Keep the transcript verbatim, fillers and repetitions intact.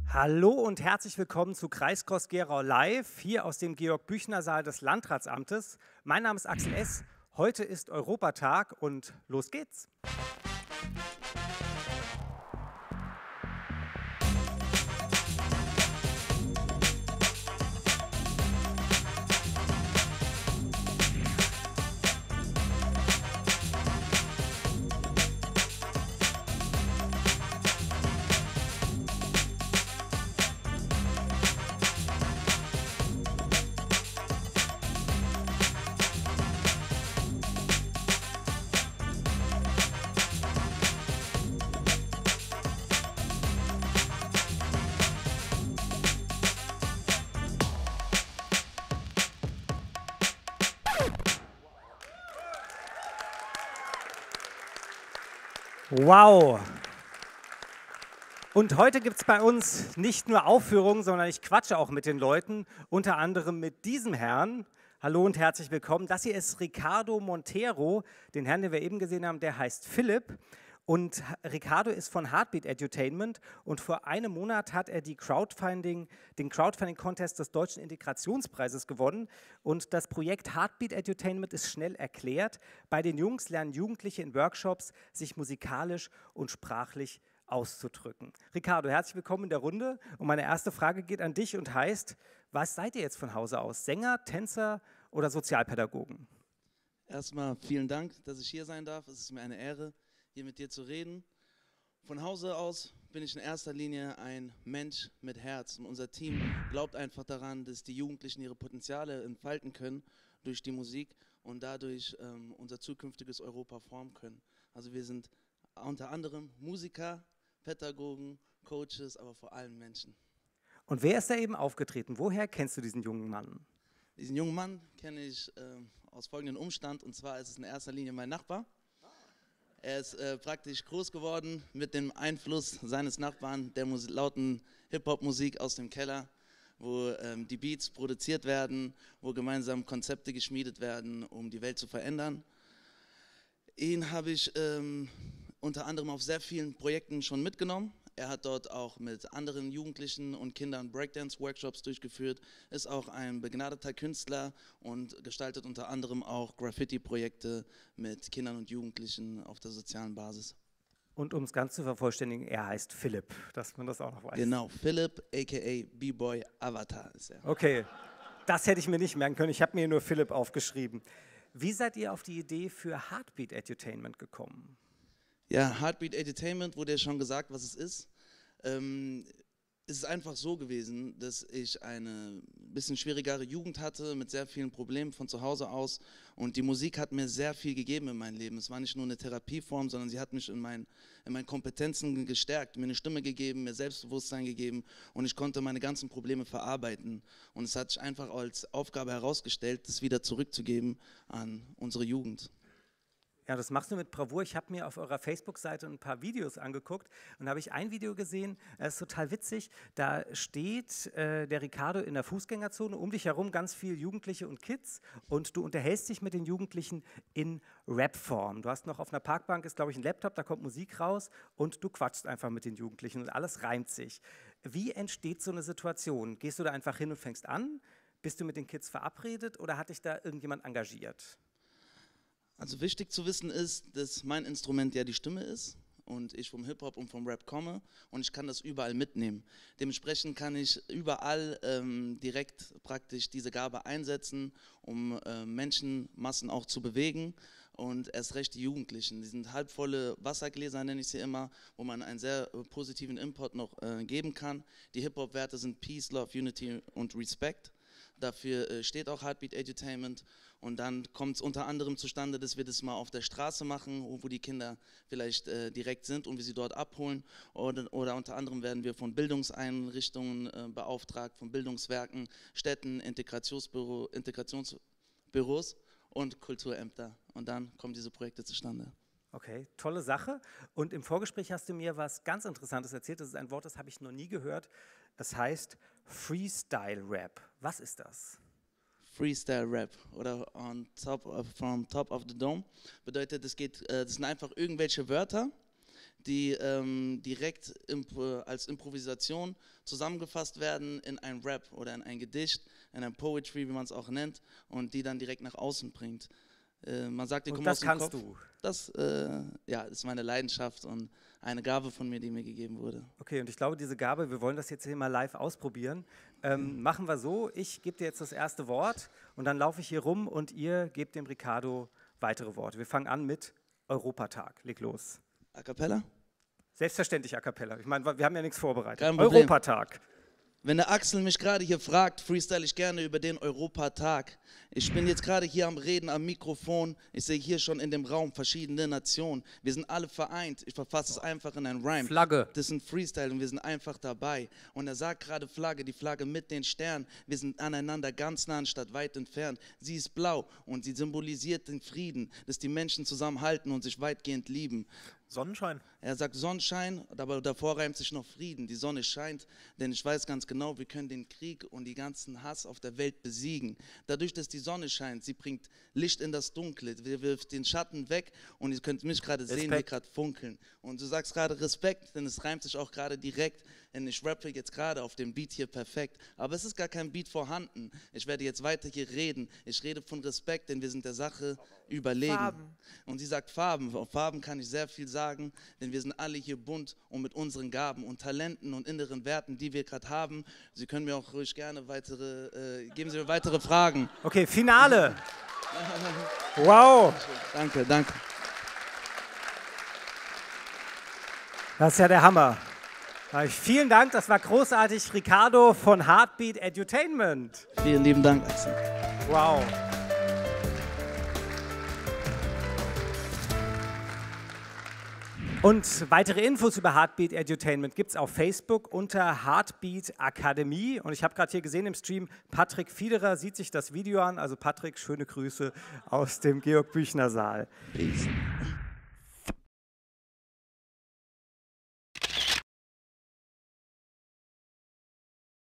Hallo und herzlich willkommen zu Kreiskurs Gerau Live, hier aus dem Georg-Büchner-Saal des Landratsamtes. Mein Name ist Axel S. Heute ist Europatag und los geht's. Wow! Und heute gibt es bei uns nicht nur Aufführungen, sondern ich quatsche auch mit den Leuten, unter anderem mit diesem Herrn. Hallo und herzlich willkommen. Das hier ist Ricardo Montero, den Herrn, den wir eben gesehen haben, der heißt Philipp. Und Ricardo ist von Heartbeat Edutainment und vor einem Monat hat er die Crowdfunding, den Crowdfunding-Contest des Deutschen Integrationspreises gewonnen. Und das Projekt Heartbeat Edutainment ist schnell erklärt. Bei den Jungs lernen Jugendliche in Workshops, sich musikalisch und sprachlich auszudrücken. Ricardo, herzlich willkommen in der Runde. Und meine erste Frage geht an dich und heißt, was seid ihr jetzt von Hause aus? Sänger, Tänzer oder Sozialpädagogen? Erstmal vielen Dank, dass ich hier sein darf. Es ist mir eine Ehre, hier mit dir zu reden. Von Hause aus bin ich in erster Linie ein Mensch mit Herz. Und unser Team glaubt einfach daran, dass die Jugendlichen ihre Potenziale entfalten können durch die Musik und dadurch ähm, unser zukünftiges Europa formen können. Also wir sind unter anderem Musiker, Pädagogen, Coaches, aber vor allem Menschen. Und wer ist da eben aufgetreten? Woher kennst du diesen jungen Mann? Diesen jungen Mann kenne ich äh, aus folgendem Umstand, und zwar ist es in erster Linie mein Nachbar. Er ist äh, praktisch groß geworden mit dem Einfluss seines Nachbarn, der Mus- lauten Hip-Hop-Musik aus dem Keller, wo ähm, die Beats produziert werden, wo gemeinsam Konzepte geschmiedet werden, um die Welt zu verändern. Ihn habe ich ähm, unter anderem auf sehr vielen Projekten schon mitgenommen. Er hat dort auch mit anderen Jugendlichen und Kindern Breakdance-Workshops durchgeführt, ist auch ein begnadeter Künstler und gestaltet unter anderem auch Graffiti-Projekte mit Kindern und Jugendlichen auf der sozialen Basis. Und um es ganz zu vervollständigen, er heißt Philipp, dass man das auch noch weiß. Genau, Philipp, aka B-Boy Avatar ist er. Okay, das hätte ich mir nicht merken können. Ich habe mir nur Philipp aufgeschrieben. Wie seid ihr auf die Idee für Heartbeat Edutainment gekommen? Ja, Heartbeat Edutainment, wurde ja schon gesagt, was es ist. Ähm, es ist einfach so gewesen, dass ich eine bisschen schwierigere Jugend hatte, mit sehr vielen Problemen von zu Hause aus. Und die Musik hat mir sehr viel gegeben in meinem Leben. Es war nicht nur eine Therapieform, sondern sie hat mich in, mein, in meinen Kompetenzen gestärkt, mir eine Stimme gegeben, mir Selbstbewusstsein gegeben. Und ich konnte meine ganzen Probleme verarbeiten. Und es hat sich einfach als Aufgabe herausgestellt, das wieder zurückzugeben an unsere Jugend. Ja, das machst du mit Bravour. Ich habe mir auf eurer Facebook-Seite ein paar Videos angeguckt und da habe ich ein Video gesehen, das ist total witzig. Da steht äh, der Ricardo in der Fußgängerzone, um dich herum ganz viele Jugendliche und Kids und du unterhältst dich mit den Jugendlichen in Rap-Form. Du hast noch auf einer Parkbank, ist glaube ich ein Laptop, da kommt Musik raus und du quatschst einfach mit den Jugendlichen und alles reimt sich. Wie entsteht so eine Situation? Gehst du da einfach hin und fängst an? Bist du mit den Kids verabredet oder hat dich da irgendjemand engagiert? Also wichtig zu wissen ist, dass mein Instrument ja die Stimme ist und ich vom Hip-Hop und vom Rap komme und ich kann das überall mitnehmen. Dementsprechend kann ich überall ähm, direkt praktisch diese Gabe einsetzen, um äh, Menschenmassen auch zu bewegen und erst recht die Jugendlichen. Die sind halbvolle Wassergläser, nenne ich sie immer, wo man einen sehr äh, positiven Input noch äh, geben kann. Die Hip-Hop-Werte sind Peace, Love, Unity und Respect. Dafür äh, steht auch Heartbeat Edutainment. Und dann kommt es unter anderem zustande, dass wir das mal auf der Straße machen, wo die Kinder vielleicht äh, direkt sind und wir sie dort abholen. Oder, oder unter anderem werden wir von Bildungseinrichtungen äh, beauftragt, von Bildungswerken, Städten, Integrationsbüro, Integrationsbüros und Kulturämter. Und dann kommen diese Projekte zustande. Okay, tolle Sache. Und im Vorgespräch hast du mir was ganz Interessantes erzählt. Das ist ein Wort, das habe ich noch nie gehört. Das heißt Freestyle Rap. Was ist das? Freestyle Rap oder on top of, from top of the dome bedeutet, es geht, äh, das sind einfach irgendwelche Wörter, die ähm, direkt imp als Improvisation zusammengefasst werden in ein Rap oder in ein Gedicht, in ein Poetry, wie man es auch nennt, und die dann direkt nach außen bringt. Äh, man sagt, die Und kommen das aus dem kannst Kopf. du? Das äh, ja, ist meine Leidenschaft und eine Gabe von mir, die mir gegeben wurde. Okay, und ich glaube, diese Gabe, wir wollen das jetzt hier mal live ausprobieren. Ähm, machen wir so, ich gebe dir jetzt das erste Wort und dann laufe ich hier rum und ihr gebt dem Ricardo weitere Worte. Wir fangen an mit Europatag. Leg los. A cappella? Selbstverständlich a cappella. Ich meine, wir haben ja nichts vorbereitet. Kein Problem. Europatag. Wenn der Axel mich gerade hier fragt, freestyle ich gerne über den Europatag. Ich bin jetzt gerade hier am Reden, am Mikrofon. Ich sehe hier schon in dem Raum verschiedene Nationen. Wir sind alle vereint. Ich verfasse es einfach in ein Rhyme. Flagge. Das ist ein Freestyle und wir sind einfach dabei. Und er sagt gerade Flagge, die Flagge mit den Sternen. Wir sind aneinander ganz nah anstatt weit entfernt. Sie ist blau und sie symbolisiert den Frieden, dass die Menschen zusammenhalten und sich weitgehend lieben. Sonnenschein. Er sagt Sonnenschein, aber davor reimt sich noch Frieden. Die Sonne scheint, denn ich weiß ganz genau, wir können den Krieg und die ganzen Hass auf der Welt besiegen. Dadurch, dass die Sonne scheint, sie bringt Licht in das Dunkle, sie wirft den Schatten weg und ihr könnt mich gerade sehen, wie gerade funkeln. Und du sagst gerade Respekt, denn es reimt sich auch gerade direkt, denn ich rappe jetzt gerade auf dem Beat hier perfekt. Aber es ist gar kein Beat vorhanden. Ich werde jetzt weiter hier reden. Ich rede von Respekt, denn wir sind der Sache überlegen. Farben. Und sie sagt Farben. Auf Farben kann ich sehr viel sagen, denn wir sind alle hier bunt und mit unseren Gaben und Talenten und inneren Werten, die wir gerade haben. Sie können mir auch ruhig gerne weitere, äh, geben Sie mir weitere Fragen. Okay, Finale. Wow. Danke, danke. Das ist ja der Hammer. Vielen Dank, das war großartig. Ricardo von Heartbeat Edutainment. Vielen lieben Dank, Axel. Wow. Und weitere Infos über Heartbeat Edutainment gibt es auf Facebook unter Heartbeat Akademie. Und ich habe gerade hier gesehen im Stream, Patrick Fiederer sieht sich das Video an. Also Patrick, schöne Grüße aus dem Georg-Büchner-Saal. Peace.